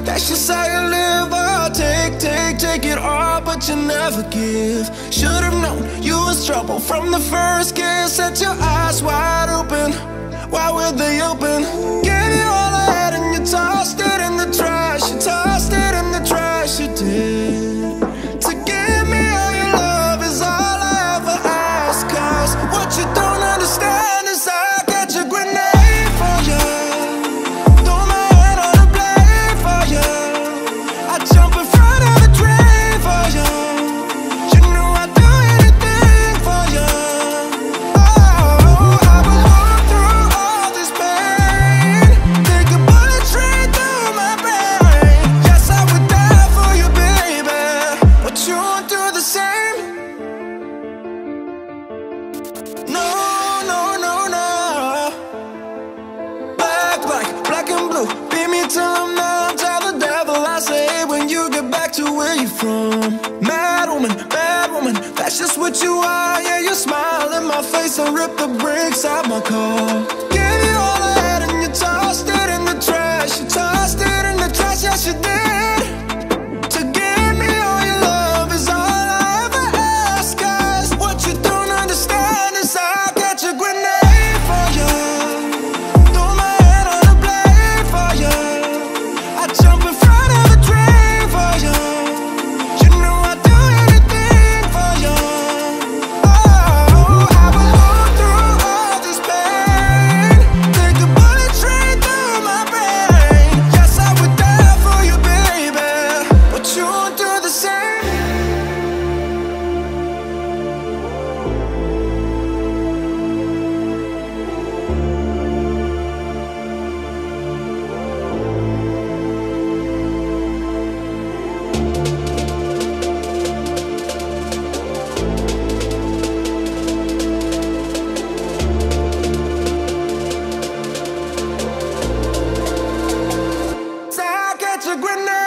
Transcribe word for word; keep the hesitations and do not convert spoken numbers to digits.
That's just how you live. Oh, take, take, take it all, but you never give. Should've known you was trouble from the first kiss. Set your eyes wide open. Why were they open? Gave you all I had and you tossed it in the trash. You tossed it in the trash, you did. To give me all your love is all I ever ask. Cause what you don't understand is I got your grenade for you. Throw my head on a blade for you. I jump in front of a train for you. You know I'd do anything for you. Oh, I would walk through all this pain. Take a bullet straight through my brain. Yes, I would die for you, baby. But you won't do the same. No, no, no, no. Black, black, black and blue. Beat me till I'm numb. Tell the devil I say when you get back to where you from. Mad woman, bad woman, that's just what you are. Yeah, you smile in my face and rip the brakes out my car. Gave you all I had and you tossed it in the trash. You tossed it in the trash, yes you did. To give me all your love is all I ever ask. Cause what you don't understand is I got your grenade for you. Throw my head on a blade for you. I jump in front of a train for you. You know I'd do anything for you. Oh, I would walk through all this pain. Take a bullet straight through my brain. Yes, I would die for you, baby. But you won't do the same. So I got your grenade.